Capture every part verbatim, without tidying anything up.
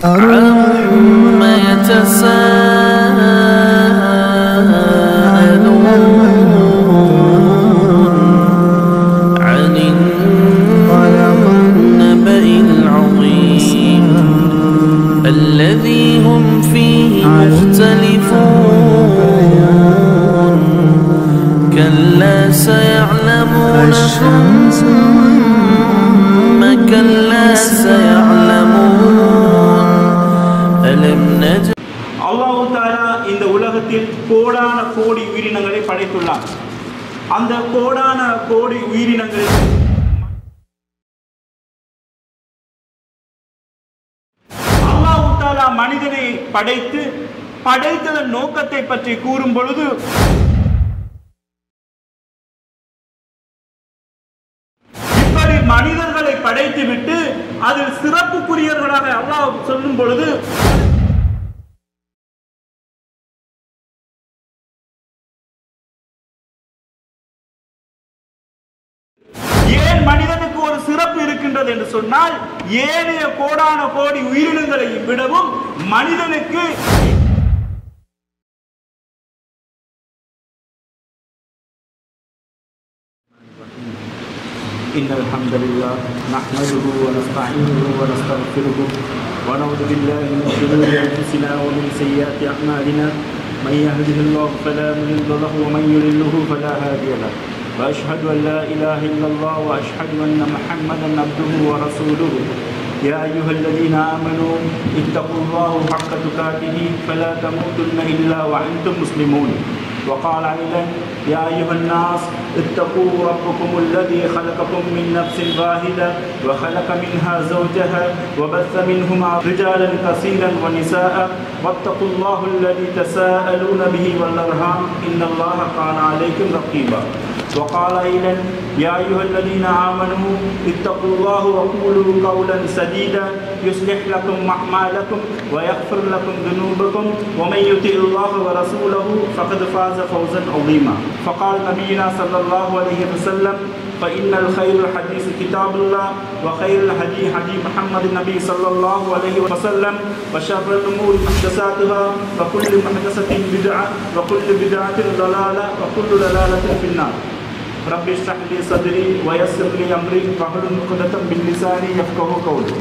عما يتساءلون عن النبأ العظيم الذي هم فيه مختلفون كلا سيعلمون ثم كلا سيعلمون ألم نجعل الله تعالى இந்த உலகத்தில் கோடான கோடி உயிரினங்களை படைத்துள்ளார். அந்த கோடான கோடி உயிரினங்கள் அல்லாஹ் தஆலா மனிதனை படைத்து படைத்ததன் நோக்கத்தை பற்றி கூறும் பொழுது இப்படி மனிதர்களை படைத்துவிட்டு அதில் சிறப்புக்குரியவர்களாக அல்லாஹ் சொல்லும் பொழுது ஏன் மனிதனுக்கு ஒரு சிறப்பு இருக்கின்றது என்று சொன்னால் ஏனைய கோடான கோடி உயிரினங்களை விடவும் மனிதனுக்கு إن الحمد لله نحمده ونستعينه ونستغفره ونعوذ بالله من شرور أنفسنا ومن سيئات أعمالنا من يهده الله فلا مضل له ومن يضلل فلا هادي له وأشهد أن لا إله إلا الله وأشهد أن محمدا عبده ورسوله يا أيها الذين آمنوا اتقوا الله حق تقاته فلا تموتن إلا وأنتم مسلمون وقال أيضا يا أيها الناس اتقوا ربكم الذي خلقكم من نفس واحدة وخلق منها زوجها وبث منهما رجالا كثيرا ونساء واتقوا الله الذي تساءلون به والأرحام إن الله كان عليكم رقيبا وقال أيضا يا أيها الذين آمنوا اتقوا الله وقولوا قولا سديدا يصلح لكم أعمالكم ويغفر لكم ذنوبكم ومن يطع الله ورسوله فقد فاز فوزا عظيما فقال نبينا صلى الله عليه وسلم فإن الخير الحديث كتاب الله وخير الهدي هدي محمد النبي صلى الله عليه وسلم وشر الأمور محدثاتها وكل محدثة بدعة وكل بدعة ضلالة وكل ضلالة في النار رب اشرح لي صدري ويسر لي أمري واحلل عقدة من لساني يفقهوا قولي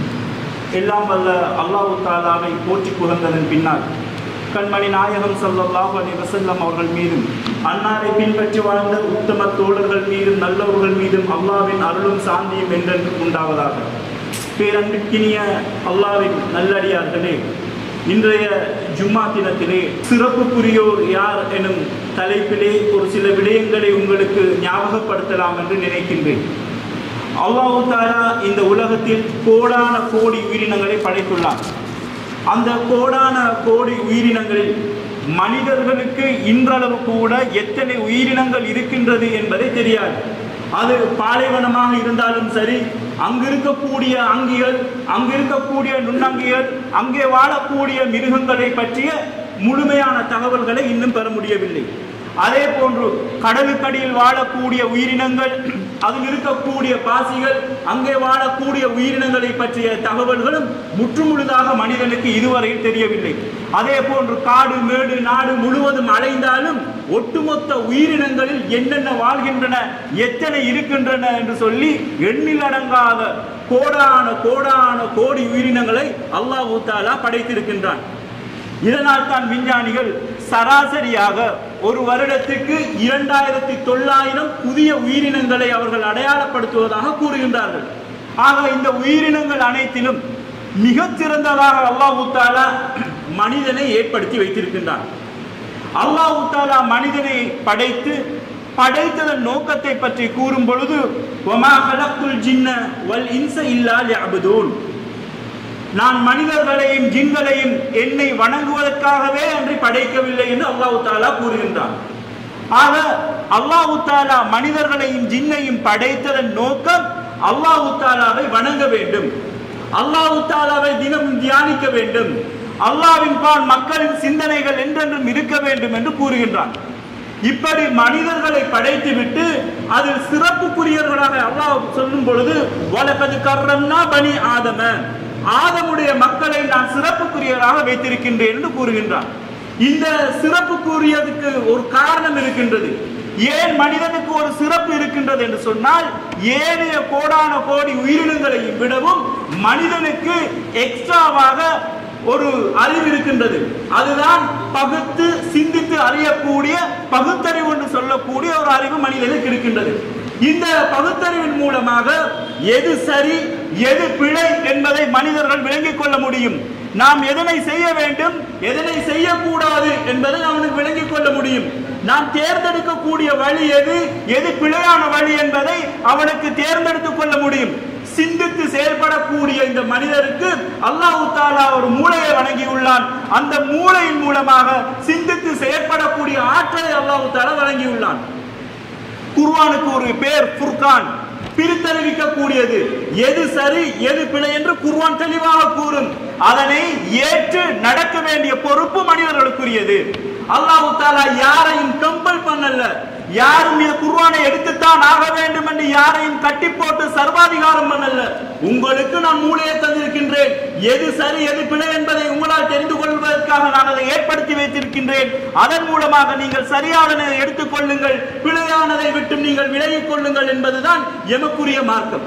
எல்லாம் வல்ல அல்லாஹ் தஆலாவை போற்றி புகழ்ந்ததன் பின்னால் கண்மணி நாயகம் ஸல்லல்லாஹு அலைஹி வஸல்லம் அவர்கள் மீதும் அன்னாரை பின்பற்றி வாழ்ந்த உத்தம தோழர்கள் மீதும் நல்லவர்கள் மீதும் அல்லாஹ்வின் அருளும் சாந்தியும் என்றென்றும் உண்டாவதாக. பேரன்பிற்கினிய அல்லாஹ்வின் நல்லடியார்களே, இன்றைய ஜும்மா தினத்திலே சிறப்புக்குரியோர் யார் எனும் தலைப்பிலே ஒரு சில விடயங்களை உங்களுக்கு ஞாபகப்படுத்தலாம் என்று நினைக்கின்றேன். அல்லாஹ் தஆலா இந்த உலகத்தில் கோடான கோடி உயிரினங்களை படைத்துள்ளார். அந்த கோடான கோடி உயிரினங்களில் மனிதர்களுக்கு இன்றளவு கூட எத்தனை உயிரினங்கள் இருக்கின்றது என்பதை தெரியாது. அது பாலைவனமாக இருந்தாலும் சரி, அங்கு இருக்கக்கூடிய அங்கிகள், அங்கு இருக்கக்கூடிய நுண்ணங்கிகள், அங்கே வாழக்கூடிய மிருகங்களை பற்றிய முழுமையான தகவல்களை இன்னும் பெற முடியவில்லை. அதே போன்று கடலுக்கடியில் வாழக்கூடிய உயிரினங்கள், அதில் இருக்கக்கூடிய பாசிகள், அங்கே வாழக்கூடிய உயிரினங்களை பற்றிய தகவல்களும் முற்றுமுழுதாக மனிதனுக்கு இதுவரையில் தெரியவில்லை. அதே போன்று காடு மேடு நாடு முழுவதும் அலைந்தாலும் ஒட்டுமொத்த உயிரினங்களில் என்னென்ன வாழ்கின்றன, எத்தனை இருக்கின்றன என்று சொல்லி எண்ணிலடங்காத கோடான கோடான கோடி உயிரினங்களை அல்லாஹ் தஆலா படைத்திருக்கின்றான். இதனால் தான் விஞ்ஞானிகள் சராசரியாக ஒரு வருடத்துக்கு இரண்டாயிரத்தி தொள்ளாயிரம் புதிய உயிரினங்களை அவர்கள் அடையாளப்படுத்துவதாக கூறுகின்றார்கள். ஆக இந்த உயிரினங்கள் அனைத்திலும் மிகச் சிறந்ததாக அல்லாஹ் தஆலா மனிதனை ஏற்படுத்தி வைத்திருக்கின்றான். அல்லாஹ் தஆலா மனிதனை படைத்து படைத்ததன் நோக்கத்தை பற்றி கூறும் பொழுது வமா ஹலக்குல் ஜின்ன வல் இன்ஸ இல்லா லியஅபுதூன், நான் மனிதர்களையும் ஜின்களையும் என்னை வணங்குவதற்காகவே அன்றி படைக்கவில்லை என்று அல்லாஹ் தஆலா கூறுகின்றான். ஆக அல்லாஹ் தஆலா மனிதர்களையும் ஜின்னையும் படைத்ததன் நோக்கம் அல்லாஹ் தஆலாவை வணங்க வேண்டும், அல்லாஹ் தஆலாவை தினமும் தியானிக்க வேண்டும், அல்லாஹ்வின் பால் மக்களின் சிந்தனைகள் என்றென்றும் இருக்க வேண்டும் என்று கூறுகின்றான். இப்படி மனிதர்களை படைத்துவிட்டு அதில் சிறப்புக்குரியவர்களாக அல்லாஹ் சொல்லும் பொழுது வலகத் கர்ரம்னா பனி ஆதம, ஆதமுடைய மக்களை நான் சிறப்புக்குரியவராக வைத்திருக்கின்றேன் என்று கூறுகின்றான். இந்த சிறப்புக்குரியதுக்கு ஒரு காரணம் இருக்கின்றது. ஏன் மனிதனுக்கு ஒரு சிறப்பு இருக்கின்றது என்று சொன்னால், ஏனைய கோடான கோடி உயிரினங்களை விடவும் மனிதனுக்கு எக்ஸ்ட்ராவாக ஒரு அறிவு இருக்கின்றது. அதுதான் பகுத்து சிந்தித்து அறியக்கூடிய பகுத்தறிவு என்று சொல்லக்கூடிய ஒரு அறிவு மனிதனுக்கு இருக்கின்றது. இந்த பகுத்தறிவின் மூலமாக எது சரி எது பிழை என்பதை மனிதர்கள் விளங்கிக் கொள்ள முடியும். நாம் எதனை செய்ய வேண்டும் எதனை செய்யக்கூடாது என்பதை அவனுக்கு விளங்கிக் கொள்ள முடியும். நாம் தேர்ந்தெடுக்கக்கூடிய வழி எது எது பிழையான வழி என்பதை அவனுக்கு தேர்ந்தெடுத்துக் கொள்ள முடியும். சிந்தித்து செயல்படக்கூடிய இந்த மனிதருக்கு அல்லாஹ் தஆலா ஒரு மூளையை வழங்கியுள்ளான். அந்த மூளையின் மூலமாக சிந்தித்து செயல்படக்கூடிய ஆற்றலை அல்லாஹ் தஆலா வழங்கியுள்ளான். குர்ஆனுக்கு ஒரு பேர் ஃபுர்கான், பிரித்தறிவிக்கக்கூடியது. எது சரி எது பிழை என்று குர்ஆன் தெளிவாக கூறும். அதனை ஏற்று நடக்க வேண்டிய பொறுப்பு மனிதர்களுக்குரியது. அல்லாஹ் தஆலா யாரையும் கம்பல் பண்ணல. யாரும் இந்த குர்ஆனை எடுத்துத்தான் ஆக வேண்டும் என்று யாரையும் கட்டி போட்டு சர்வாதிகாரம் பண்ணல. உங்களுக்கு நான் மூளையை தந்திருக்கின்றேன். எது சரி எது பிழை என்பதை உங்களால் தெரிந்து கொள்வதற்காக நான் அதை ஏற்படுத்தி வைத்திருக்கின்றேன். அதன் மூலமாக நீங்கள் சரியானதை எடுத்துக் கொள்ளுங்கள், பிழையானதை விட்டு நீங்கள் விலகிக் கொள்ளுங்கள் என்பதுதான் எமக்குரிய மார்க்கம்.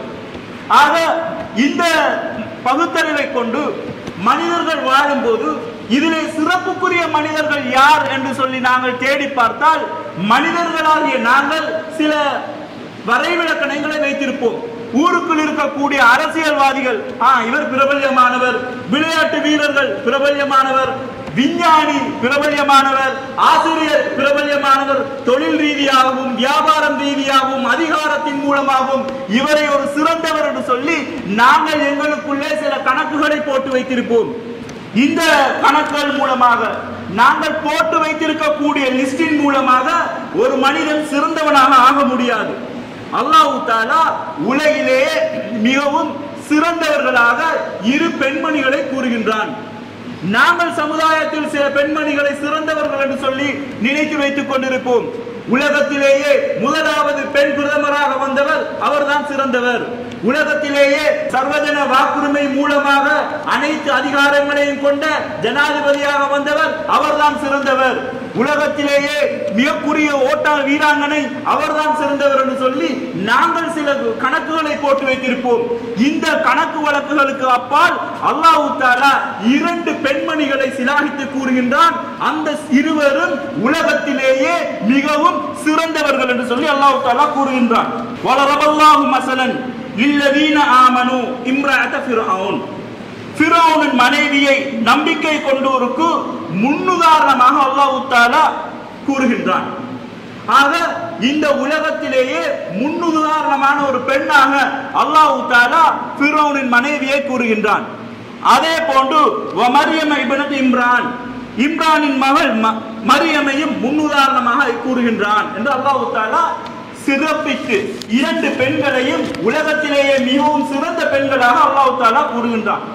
ஆக இந்த பகுத்தறிவை கொண்டு மனிதர்கள் வாழும் போது இதிலே சிறப்புக்குரிய மனிதர்கள் யார் என்று சொல்லி நாங்கள் தேடி பார்த்தால், மனிதர்களாகிய நாங்கள் சில வரைவிலக்கணங்களை வைத்திருப்போம். ஊருக்குள் இருக்கக்கூடிய அரசியல்வாதிகள், ஆ இவர் பிரபல்யமானவர், விளையாட்டு வீரர்கள் பிரபல்யமானவர், விஞ்ஞானி பிரபல்யமானவர், ஆசிரியர் பிரபல்யமானவர், தொழில் ரீதியாகவும் வியாபாரம் ரீதியாகவும் அதிகாரத்தின் மூலமாகவும் இவரை ஒரு சிறந்தவர் என்று சொல்லி நாங்கள் எங்களுக்குள்ளே சில கணக்குகளை போட்டு வைத்திருப்போம். இந்த கணக்குகள் மூலமாக நாங்கள் போட்டு வைத்திருக்கக்கூடிய லிஸ்டின் மூலமாக ஒரு மனிதன் சிறந்தவனாக ஆக முடியாது. அல்லாஹ் தஆலா உலகிலேயே மிகவும் சிறந்தவர்களாக இரு பெண்மணிகளை கூறுகின்றான். நாங்கள் சமுதாயத்தில் சில பெண்மணிகளை சிறந்தவர்கள் என்று சொல்லி நினைத்து வைத்துக் கொண்டிருப்போம். உலகத்திலேயே முதலாவது பெண் பிரதமராக வந்தவர் அவர்தான் சிறந்தவர். உலகத்திலேயே சர்வஜன வாக்குரிமை மூலமாக அனைத்து அதிகாரங்களையும் கொண்ட ஜனாதிபதியாக வந்தவர் அவர்தான் சிறந்தவர். உலகத்திலேயே மிகக்குரிய ஓட்ட வீராங்கனை அவர்தான் சிறந்தவர் என்று சொல்லி நாங்கள் சில கணக்குகளை போட்டு வைத்திருப்போம். இந்த கணக்கு வழக்குகளுக்கு அப்பால் அல்லாஹ் தஆலா இரண்டு பெண்மணிகளை சிலாகித்து கூறுகின்றான். அந்த இருவரும் உலகத்திலேயே மிகவும் சிறந்தவர்கள் என்று சொல்லி அல்லாஹ் தஆலா கூறுகின்றான். வலரபல்லாஹு மஸலன் லில்லதீன ஆமனு இம்ரஅத ஃபிர்அவுன். ஃபிர்அவுனின் மனைவியை நம்பிக்கை கொண்டோருக்கு முன்னுதாரணமாக அல்லாஹ் தஆலா கூறுகின்றான். ஆக இந்த உலகத்திலேயே முன்னுதாரணமான ஒரு பெண்ணாக அல்லாஹ் தஆலா ஃபிர்அவுனின் மனைவியை கூறுகின்றான். அதே போன்று மரியம இப்னத் இம்ரான், இம்ரானின் மகள் மரியமையும் முன்னுதாரணமாக கூறுகின்றான் என்று அல்லாஹ் தஆலா சிறப்பித்து இரண்டு பெண்களையும் உலகத்திலேயே மிகவும் சிறந்த பெண்களாக அல்லாஹ் தஆலா கூறுகின்றான்.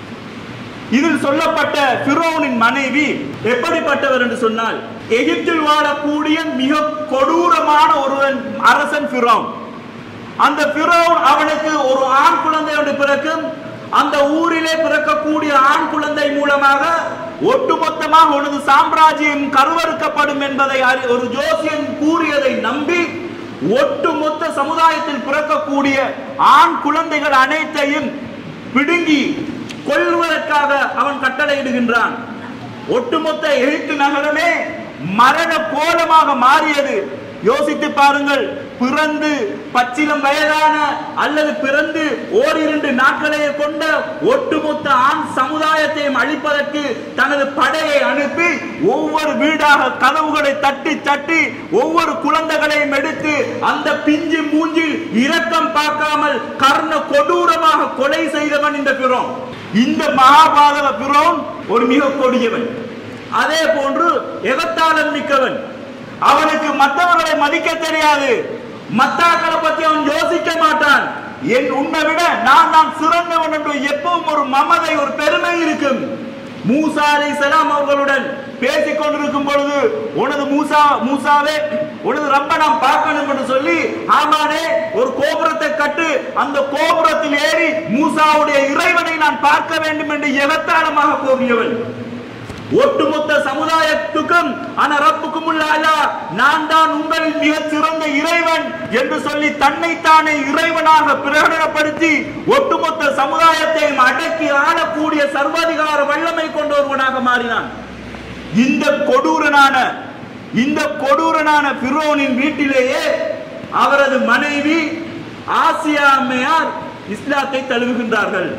இதில் சொல்லப்பட்ட ஃபிரௌனின் மனைவி எப்படிப்பட்டவர் என்று சொன்னால், எகிப்தில் வாழக்கூடிய மிக கொடூரமான ஒருவன் அரசன் ஃபிரௌன். அந்த ஃபிரௌன் அவனுக்கு ஒரு ஆண் குழந்தை ஒன்று பிறக்கும். அந்த ஊரிலே பிறக்கக்கூடிய ஆண் குழந்தை மூலமாக ஒட்டுமொத்தமாக உனது சாம்ராஜ்யம் கருவறுக்கப்படும் என்பதை ஒரு ஜோசியன் கூறியதை நம்பி ஒட்டுமொத்த சமுதாயத்தில் பிறக்கக்கூடிய ஆண் குழந்தைகள் அனைத்தையும் பிடுங்கி கொல்வதற்காக அவன் கட்டளையிடுகின்றான். ஒட்டுமொத்த எகிப்து நகரமே மரண கோலமாக மாறியது. யோசித்து பாருங்கள். பிறந்து பச்சிலம் வயதான அல்லது பிறந்து ஓரிரண்டு நாட்களை கொண்ட ஒட்டுமொத்த ஆண் சமுதாயத்தையும் அழிப்பதற்கு தனது படையை அனுப்பி ஒவ்வொரு வீடாக கதவுகளை தட்டி தட்டி ஒவ்வொரு குழந்தைகளையும் எடுத்து அந்த பிஞ்சு மூஞ்சில் இரக்கம் பார்க்காமல் கர்ண கொடூரமாக கொலை செய்தவன் இந்த ஃபிரௌன். இந்த மகாபாதக ஃபிரௌன் ஒரு மிக கொடியவன். அதே போன்று எகத்தாளம் மிக்கவன். அவனுக்கு மற்றவர்களை மதிக்க தெரியாது. மத்தாக்களை பத்தி அவன் யோசிக்க மாட்டான். என் உன்னை விட நான் தான் சிறந்தவன் என்று எப்பவும் ஒரு மமதை ஒரு பெருமை இருக்கும். மூசா அலைஹிஸ்ஸலாம் அவர்களுடன் பேசிக் கொண்டிருக்கும் பொழுது உனது மூசா மூசாவே உனது ரப்ப நாம் பார்க்கணும் என்று சொல்லி ஆமானே ஒரு கோபுரத்தை கட்டு, அந்த கோபுரத்தில் ஏறி மூசாவுடைய இறைவனை நான் பார்க்க வேண்டும் என்று எகத்தாளமாக கோரியவன். ஒட்டுமொத்த சமுதாயத்துக்கும் அன ரப்புக்குமுல் அலா, நான் தான் உங்களின் மிக சிறந்த இறைவன் என்று சொல்லி தன்னைத்தானே இறைவனாக பிரகடனப்படுத்தி ஒட்டுமொத்த சமுதாயத்தையும் அடக்கி ஆளக்கூடிய சர்வாதிகார வல்லமை கொண்ட ஒருவனாக மாறினான். இந்த கொடூரனான இந்த கொடூரனான ஃபிரௌனின் வீட்டிலேயே அவரது மனைவி ஆசியா அம்மையார் இஸ்லாத்தை தழுவுகின்றார்கள்.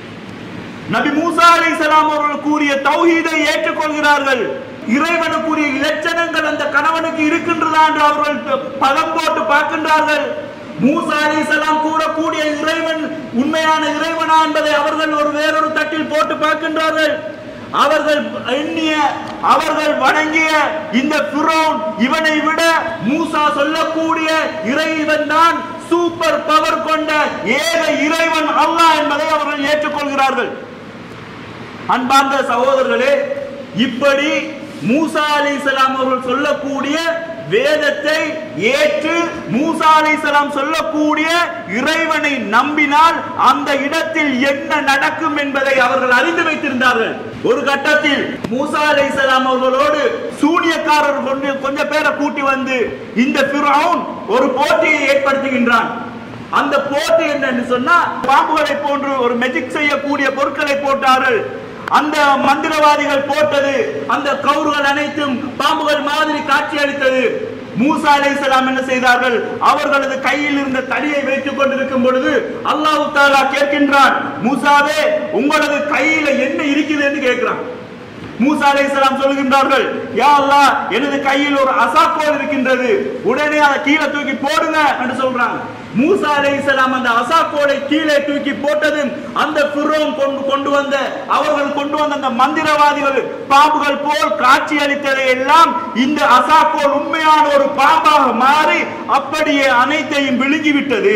நபி மூசா அலைஹிஸ்ஸலாம் அவர்கள் கூறிய தௌஹீதை ஏற்றுக்கொள்கிறார்கள். இறைவனுக்குரிய இலட்சணங்கள் அந்த கணவனுக்கு இருக்கின்றதா என்று அவர்கள் பதம் போட்டு பார்க்கின்றார்கள். மூசா அலைஹிஸ்ஸலாம் கூறக்கூடிய இறைவன் உண்மையான இறைவனா என்பதை அவர்கள் ஒரு வேறொரு தட்டில் போட்டு பார்க்கின்றார்கள். அவர்கள் எண்ணிய அவர்கள் வணங்கிய இந்த ஃபிரௌன் இவனை விட மூசா சொல்லக்கூடிய இறைவன் தான் சூப்பர் பவர் கொண்ட ஏக இறைவன் அல்லாஹ் என்பதை அவர்கள் ஏற்றுக்கொள்கிறார்கள். அன்பார்ந்த சகோதரர்களே, இப்படி மூசா அலைஹிஸ்ஸலாம் அவர்கள் சொல்லக்கூடிய வேதத்தை ஏற்று மூசா அலைஹிஸ்ஸலாம் சொல்லக்கூடிய இறைவனை நம்பினால் அந்த இடத்தில் என்ன நடக்கும் என்பதை அவர்கள் அறிந்து வைத்திருந்தார்கள். ஒரு கட்டத்தில் மூசா அலைஹிஸ்ஸலாம் அவர்களோடு சூனியக்காரர் கொஞ்சம் பேரை கூட்டி வந்து இந்த ஃபிரௌன் ஒரு போட்டியை ஏற்படுத்துகின்றான். அந்த போட்டி என்னன்னு சொன்னா, பாம்புகளை போன்று ஒரு மெஜிக் செய்யக்கூடிய பொருட்களை போட்டார்கள். அந்த மந்திரவாதிகள் போட்டது அந்த கவுறுகள் அனைத்தும் பாம்புகள் மாதிரி காட்சி அளித்தது. மூசா அலைஹிஸ்ஸலாம் என்ன செய்தார்கள்? அவர்களது கையில் இருந்த தடியை வைத்துக் கொண்டிருக்கும் பொழுது அல்லாஹ் தஆலா கேட்கின்றான், மூசாவே உங்களது கையில என்ன இருக்குது என்று கேட்கிறான். மூசா அலைஹிஸ்ஸலாம் சொல்கின்றார்கள், யா அல்லாஹ் எனது கையில் ஒரு அசாக்கோல் இருக்கின்றது, உடனே அதை கீழே தூக்கி போடுங்க என்று சொல்றாங்க. மூசா அலைஹிஸ்ஸலாம் அந்த அசாக்கோலை கீழே தூக்கி போட்டதும் அந்த ஃபிரௌன் கொண்டு கொண்டு வந்த அவர்கள் கொண்டு வந்த அந்த மந்திரவாதிகள் பாம்புகள் போல் காட்சி அளித்ததை எல்லாம் இந்த அசாக்கோல் உண்மையான ஒரு பாம்பாக மாறி அப்படியே அனைத்தையும் விழுங்கிவிட்டது.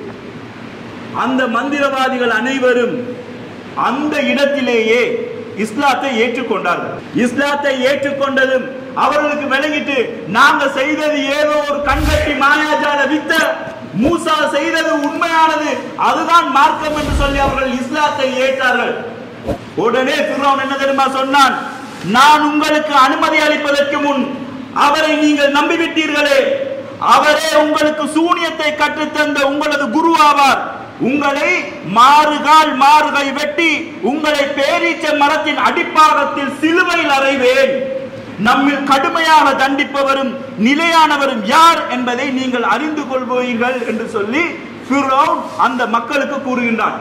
அந்த மந்திரவாதிகள் அனைவரும் அந்த இடத்திலேயே இஸ்லாத்தை ஏற்றுக்கொண்டார்கள். இஸ்லாத்தை ஏற்றுக்கொண்டதும் அவர்களுக்கு விளங்கிட்டு நாங்க செய்தது ஏதோ ஒரு கண்கட்டி மாயாஜால வித்த, மூசா செய்தது உண்மையானது, அதுதான் மார்க்கம் என்று சொல்லி அவர்கள் இஸ்லாத்தை ஏற்றார்கள். உடனே ஃபிரௌன் என்ன தெரியுமா சொன்னான்? நான் உங்களுக்கு அனுமதி அளிப்பதற்கு முன் அவரை நீங்கள் நம்பிவிட்டீர்களே, அவரே உங்களுக்கு சூனியத்தை கற்றுத்தந்த உங்களது குரு ஆவார். உங்களை மாறுகால் மாறுகை வெட்டி உங்களை பேரீச்ச மரத்தின் அடிப்பாகத்தில் சிலுவையில் அறைவேன். நம்மில் கடுமையாக தண்டிப்பவரும் நிலையானவரும் யார் என்பதை நீங்கள் அறிந்து கொள்வீர்கள் என்று சொல்லி ஃபிரௌன் அந்த மக்களுக்கு கூறுகின்றான்.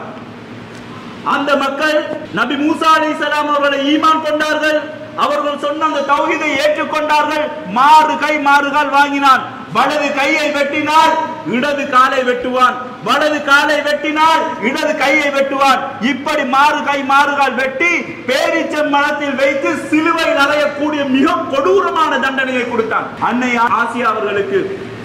அந்த மக்கள் நபி மூசா அலைஹிஸ்ஸலாம் அவர்களை ஈமான் கொண்டார்கள். அவர்கள் சொன்ன அந்த தௌஹீதை ஏற்றுக்கொண்டார்கள். மாறு கை மாறுகால் வாங்கினான். வலது கையை வெட்டினால் இடது காலை வெட்டுவான், வலது காலை வெட்டினால் இடது கையை வெட்டுவான். இப்படி மாறு கை மாறுகால் வெட்டி பேரீச்ச மரத்தில் வைத்து சிலுவையில் அறையக்கூடிய மிக கொடூரமான தண்டனையை கொடுத்தான். அன்னை ஆசியா அவர்களுக்கு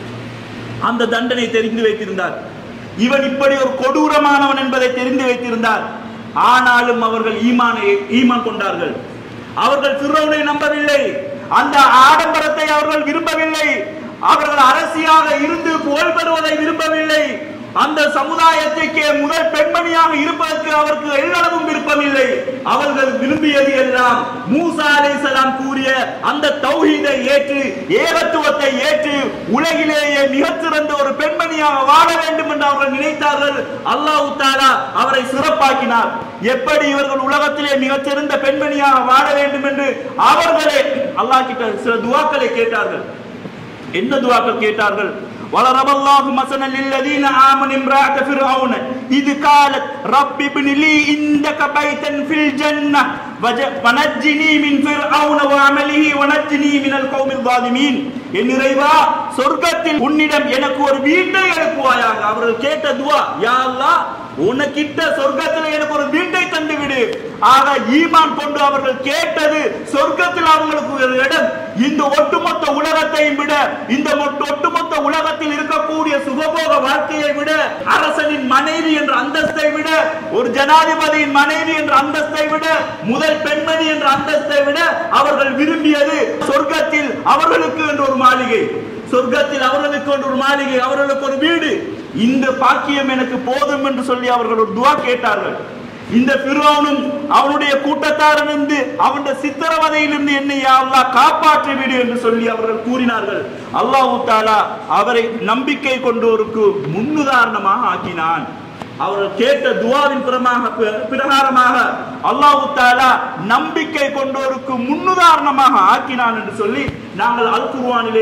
அந்த தண்டனை தெரிந்து வைத்திருந்தார். இவன் இப்படி ஒரு கொடூரமானவன் என்பதை தெரிந்து வைத்திருந்தார். ஆனாலும் அவர்கள் ஈமானை ஈமான் கொண்டார்கள். அவர்கள் ஃபிரௌனை நம்பவில்லை. அந்த ஆடம்பரத்தை அவர்கள் விரும்பவில்லை. அவர்கள் அரசியாக இருந்து புகழ் பெறுவதை விரும்பவில்லை. அந்த சமுதாயத்திற்கே முதல் பெண்மணியாக இருப்பதற்கு அவருக்கு எல்லளவும் விருப்பமில்லை. அவர்கள் விரும்பியது எல்லாம் மூசா அலைஹிஸ்ஸலாம் கூறிய அந்த தௌஹீதை ஏற்று ஏகத்துவத்தை ஏற்று உலகிலேயே மிகச்சிறந்த ஒரு பெண்மணியாக வாழ வேண்டும் என்று அவர்கள் நினைத்தார்கள். அல்லாஹ் தஆலா அவரை சிறப்பாக்கினார். எப்படி இவர்கள் உலகத்திலே மிகச்சிறந்த பெண்மணியாக வாழ வேண்டும் என்று அவர்களே அல்லாஹ் கிட்ட சில துஆக்களை கேட்டார்கள். என்ன துஆக்கள் கேட்டார்கள்? وَلَرَبَ اللَّهُ مَثَلًا لِلَّذِينَ آمَنُوا امْرَأَةَ فِرْعَوْنَ إِذْ قَالَتْ رَبِّ ابْنِ لِي عِندَكَ بَيْتًا فِي الْجَنَّةِ وَنَجِّنِي مِنْ فِرْعَوْنَ وَعَمَلِهِ وَنَجِّنِي مِنَ الْقَوْمِ الظَّالِمِينَ. என் இறைவா, சொர்க்கத்தில் உன்னிடம் எனக்கு ஒரு வீட்டை எழுப்புவாயாக. அவர்கள் கேட்ட துஆ, யா அல்லாஹ் உனக்கிட்ட சொர்க்கத்தில் எனக்கு ஒரு வீட்டை தந்து விடு, ஆக ஈமான் கொண்டு அவர்கள் கேட்டது சொர்க்கத்தில் அவங்களுக்கு ஒரு இடம். இந்த ஒட்டுமொத்த உலகத்தையும் விட, இந்த ஒட்டுமொத்த உலகத்தில் இருக்கக்கூடிய சுகபோக வாழ்க்கையை விட, அரசனின் மனைவி என்ற அந்தஸ்தை விட, ஒரு ஜனாதிபதியின் மனைவி என்ற அந்தஸ்தை விட, முதல் பெண்மணி என்ற அந்தஸ்தை விட அவர்கள் விரும்பியது சொர்க்கத்தில் அவர்களுக்கு என்று ஒரு மாளிகை, சொர்க்கத்தில் அவர்களுக்கு ஒரு மாளிகை, அவர்களுக்கு ஒரு வீடு. இந்த பாக்கியம் எனக்கு போதும் என்று சொல்லி அவர்கள் ஒரு துஆ கேட்டார்கள். இந்த ஃபிரௌனும் அவனுடைய கூட்டத்தாரிலிருந்து அவனுடைய சித்திரவதையிலிருந்து என்னை யா அல்லாஹ் காப்பாற்றி விடு என்று சொல்லி அவர்கள் கூறினார்கள். அல்லாஹ் தஆலா அவரை நம்பிக்கை கொண்டோருக்கு முன்னுதாரணமாக ஆக்கினான். அவர்கள் கேட்ட துஆவின் பிரகாரமாக அல்லாஹ் தஆலா நம்பிக்கை கொண்டோருக்கு முன்னுதாரணமாக ஆக்கினான் என்று சொல்லி நாங்கள் அல் குர்ஆனிலே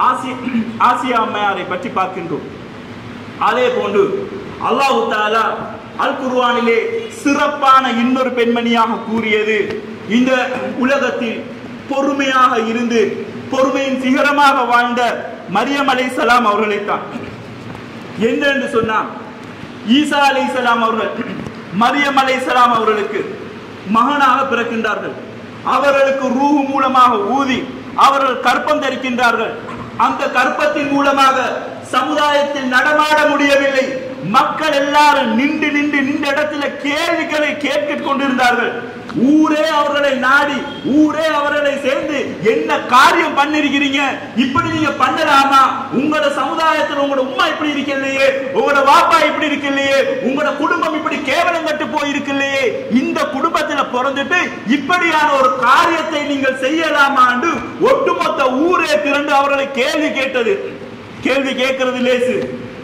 ஆசியா அம்மையாரை பற்றி பார்க்கின்றோம். அதே போன்று அல்லாஹ் தஆலா அல் குர்ஆனிலே சிறப்பான இன்னொரு பெண்மணியாக கூறியது, இந்த உலகத்தில் பொறுமையாக இருந்து பொறுமையின் சிகரமாக வாழ்ந்த மரியம் அலைஹிஸ்ஸலாம் அவர்களைத்தான். என்னென்று சொன்னார், ஈசா அலைஹிஸ்ஸலாம் அவர்கள் மரியம் அலைஹிஸ்ஸலாம் அவர்களுக்கு மகனாக பிறக்கின்றார்கள். அவர்களுக்கு ரூஹ் மூலமாக ஊதி அவர்கள் கற்பம் தரிக்கின்றார்கள். அந்த கற்பத்தின் மூலமாக சமுதாயத்தில் நடமாட முடியவில்லை. மக்கள் எல்லாரும் நின்று நின்று நின்ற இடத்துல கேள்விகளை கேட்டுக் கொண்டிருந்தார்கள். ஊரே அவர்களை நாடி, ஊரே அவர்களை சேர்ந்து என்ன காரியம் பண்ணிருக்கிறீங்க, இப்படி நீங்க பண்ணலாமா, உங்களோட சமுதாயத்தில் உங்களோட உம்மா இப்படி இருக்கலையே, உங்களோட வாப்பா இப்படி இருக்கலையே, உங்களோட குடும்பம் இப்படி கேவலம் கட்டு போயிருக்கலையே, இந்த குடும்பத்தில் பிறந்துட்டு இப்படியான ஒரு காரியத்தை நீங்கள் செய்யலாமா என்று ஒட்டுமொத்த ஊரே திரண்டு அவர்களை கேள்வி கேட்டது. கேள்வி கேட்கிறது லேசு.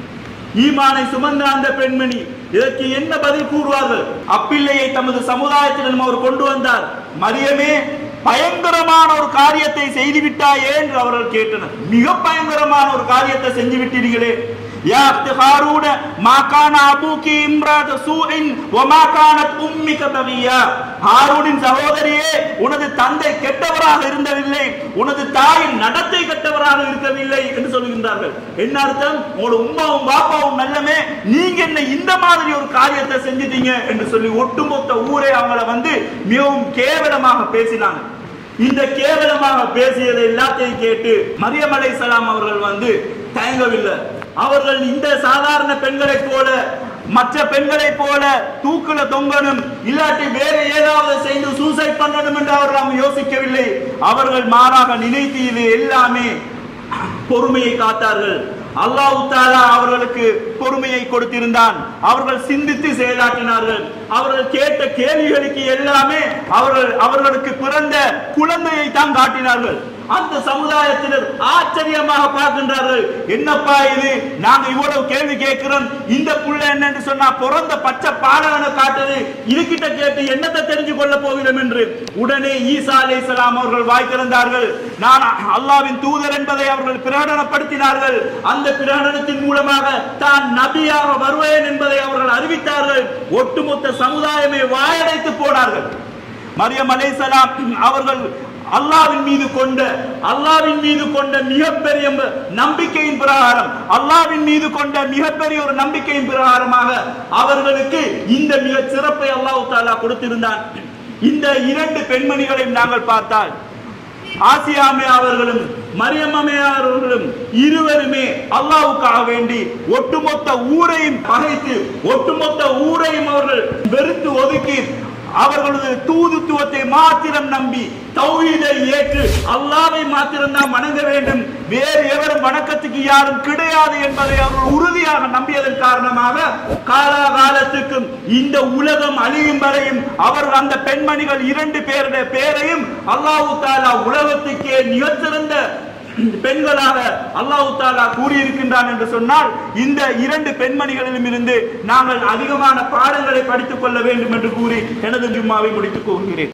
ஈமானை சுமந்த அந்த பெண்மணி இதற்கு என்ன பதில் கூறுவார்கள்? அப்பிள்ளையை தமது சமுதாயத்திடம் அவர் கொண்டு வந்தார். மரியமே, பயங்கரமான ஒரு காரியத்தை செய்து விட்டாயே என்று அவர்கள் கேட்டனர். மிக பயங்கரமான ஒரு காரியத்தை செஞ்சு விட்டீர்களே. யா அக்தி ஹாரூன மா கான அபூகி இம்ராத சூஇன் வ மா கானத் உம்மிக பகியா. ஹாரூனின் சகோதரியே, உனது தந்தை கெட்டவராக இருந்ததில்லை, உனது தாயின் நடத்தை கெட்டவராக இருக்கவில்லை என்று சொல்கின்றார்கள். என்ன அர்த்தம்? உங்களோட உம்மாவும் பாப்பாவும் நல்லமே, நீங்க என்ன இந்த மாதிரி ஒரு காரியத்தை செஞ்சிட்டீங்க என்று சொல்லி ஒட்டுமொத்த ஊரே அவங்கள வந்து மிகவும் கேவலமாக பேசினாங்க. இந்த கேவலமாக பேசியதை எல்லாத்தையும் கேட்டு மரியம் அலைஹிஸ்ஸலாம் அவர்கள் வந்து தயங்கவில்லை. அவர்கள் இந்த சாதாரண பெண்களை போல, மற்ற பெண்களை போல தூக்குல தொங்கணும், இல்லாட்டி வேற ஏதாவது செய்து சூசைட் பண்ணணும் என்று அவர்கள் யோசிக்கவில்லை. அவர்கள் மாறாக நினைத்து இது எல்லாமே பொறுமையை காத்தார்கள். அல்லாஹ் தஆலா அவர்களுக்கு பொறுமையை கொடுத்திருந்தான். அவர்கள் சிந்தித்து செயலாற்றினார்கள். அவர்கள் கேட்ட கேள்விகளுக்கு எல்லாமே அவர்கள் அவர்களுக்கு பிறந்த குழந்தையை தான் காட்டினார்கள். அந்த சமுதாயத்தினர் ஆச்சரியமாக பார்க்கின்றார்கள். என்னப்பா இது, நாங்க இவ்வளவு கேள்வி கேட்கிறோம், இந்த புள்ள என்னன்னு சொன்னா பிறந்த பச்சை பாலகனை காட்டுது, இதுகிட்ட கேட்டு என்னத்தை தெரிஞ்சு கொள்ள போகிறோம் என்று உடனே ஈசா அலைஹிஸ்ஸலாம் அவர்கள் வாய் திறந்தார்கள். நான் அல்லாஹ்வின் தூதர் என்பதை அவர்கள் பிரகடனப்படுத்தினார்கள். அந்த பிரகடனத்தின் மூலமாக தான் நபியாக வருவேன் என்பதை அவர்கள் அறிவித்தார்கள். ஒட்டுமொத்த சமுதாயமே வாயடைத்து போனார்கள். மரியம் அலைஹிஸ்ஸலாம் அவர்கள் அல்லாஹ்வின் மீது கொண்ட அல்லாஹ்வின் மீது கொண்ட மிகப்பெரிய நம்பிக்கையின் பிரகாரம், அல்லாஹ்வின் மீது கொண்ட மிகப்பெரிய ஒரு நம்பிக்கையின் பிரகாரமாக அவர்களுக்கு இந்த மிக சிறப்பை அல்லாஹ் தஆலா கொடுத்திருந்தான். இந்த இரண்டு பெண்மணிகளையும் நாங்கள் பார்த்தால், ஆசியா அவர்களும் மரியம் அவர்களும் இருவருமே அல்லாஹ்வுக்காக வேண்டி ஒட்டுமொத்த ஊரையும் பகைத்து, ஒட்டுமொத்த ஊரையும் அவர்கள் வெறுத்து ஒதுக்கி, அவர்களது தூதுத்துவத்தை மாத்திரம் நம்பி தௌஹீதை ஏற்று அல்லாஹ்வை மாத்திரம் தான் வணங்க வேண்டும், வேறு எவரும் வணக்கத்துக்கு யாரும் கிடையாது என்பதை அவர்கள் உறுதியாக நம்பியதன் காரணமாக காலாகாலத்துக்கும் இந்த உலகம் அழியும் வரையும் அவர்கள் அந்த பெண்மணிகள் இரண்டு பேருடைய பேரையும் அல்லாஹ் தஆலா உலகத்துக்கே மிகச்சிறந்த பெண்களாக அல்லாஹ் தஆலா கூறியிருக்கின்றான் என்று சொன்னால், இந்த இரண்டு பெண்மணிகளிலும் இருந்து நாங்கள் அதிகமான பாடங்களை படித்துக் கொள்ள வேண்டும் என்று கூறி எனது ஜும்மாவை முடித்துக் கொள்கிறேன்.